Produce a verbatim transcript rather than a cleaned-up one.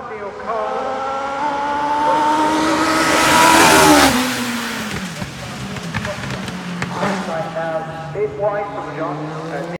to your car. Right now, it's wide from John.